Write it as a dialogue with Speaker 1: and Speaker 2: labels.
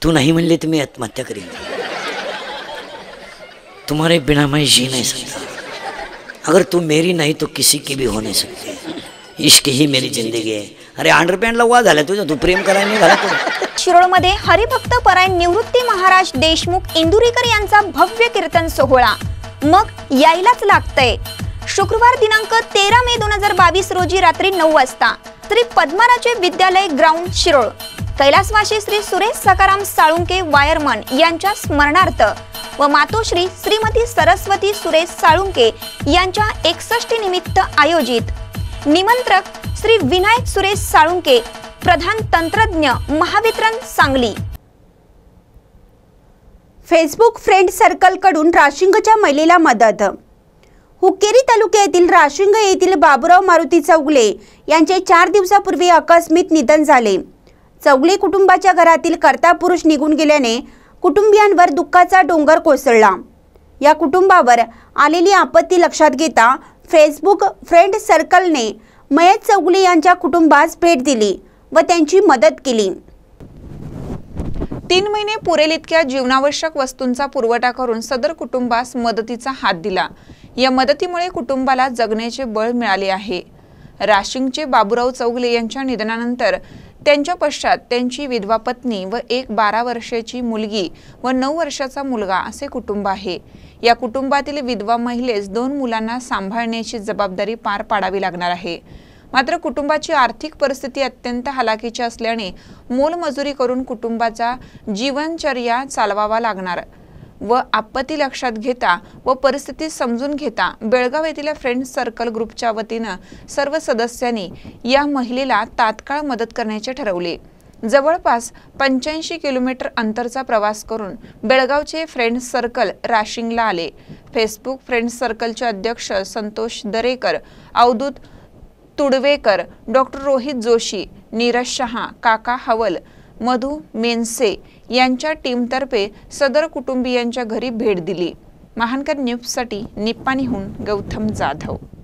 Speaker 1: तू नहीं म्हणली तो मैं आत्महत्या करेंगे, तुम्हारे बिना मैं जी नहीं सकता, अगर तू मेरी नहीं तो किसी की भी हो नहीं सकती, इश्क ही मेरी जिंदगी है. अरे अंडरपॅन्टला वा झाला तुझा, तू प्रेम करायला नाही झाला तू.
Speaker 2: शिरोळमध्ये हरिभक्त परायण निवृत्ती महाराज देशमुख इंदुरीकर यांचा भव्य कीर्तन सोहळा. मग यायलाच लागतंय. शुक्रवार दिनांक 13 मे 2022 रोजी रात्री 9 वाजता श्री पद्माराजे विद्यालय ग्राउंड शिरोळ, कैलासवासी श्री सुरेश सकाराम साळुंके वायरमन यांच्या स्मरणार्थ व मातोश्री श्रीमती सरस्वती सुरेश साळुंके यांच्या 61 निमित्त आयोजित. निमंत्रक श्री विनायक सुरेश साळुंके, प्रधान तंत्रज्ञ, Mahavitaran, Sangli.
Speaker 3: Facebook friend circle कडून राशिंगच्या महिलेला मदत. हुक्केरी तालुक्यातील राशिंग येथील बाबुराव मारुती चौगले यांचे 4 दिवसापूर्वी आकस्मिक निधन झाले. चौगले कुटुंबाच्या घरातील कर्ता पुरुष निघून गेल्याने कुटुंबियांवर दुःखाचा डोंगर कोसळला. या कुटुंबावर आलेली आपत्ती लक्षात घेता फेसबुक फ्रेंड सर्कलने मयत चौगले यांच्या कुटुंबास भेट दिली व त्यांची मदत केली.
Speaker 4: 3 महिने पुरेल इतक्या जीवनावश्यक वस्तूंचा पुरवठा करून सदर कुटुंबास मदतीचा हात दिला. या मदतीमुळे कुटुंबाला जगण्याचे बळ मिळाले आहे. राशिंगचे बाबुराव चौगले यांच्या निधनानंतर त्यांच्या पश्चात त्यांची विधवा पत्नी व एक 12 वर्षाची मुलगी व 9 वर्षाचा मुलगा असे कुटुंब आहे. या कुटुंबातील विधवा महिलेस 2 मुलांना सांभाळण्याची जबाबदारी पार पाडावी लागणार आहे. मात्र कुटुंबाची आर्थिक परिस्थिती अत्यंत हलाखीची असल्याने मोलमजुरी करून कुटुंबाचा जीवनचर्या चालवावा लागणार व आपत्ती लक्षात घेता व परिस्थिती समजून घेता बेळगाव येथील फ्रेंड सर्कल ग्रुपच्या वतीने सर्व सदस्यांनी या महिलेला तात्काळ मदत करण्याचे ठरवले. जवळपास 85 किलोमीटर अंतरचा प्रवास करून बेळगावचे फ्रेंड सर्कल राशिंगला आले. फेसबुक फ्रेंड सर्कलचे अध्यक्ष संतोष दरेकर, अवधूत तुडवेकर, डॉक्टर रोहित जोशी, नीरज शहा, काका हवल, मधु मेनसे यांच्या टीमतर्फे सदर कुटुंबियांच्या घरी भेट दिली. महानकर न्यूजसाठी निप्पाणीहून गौतम जाधव.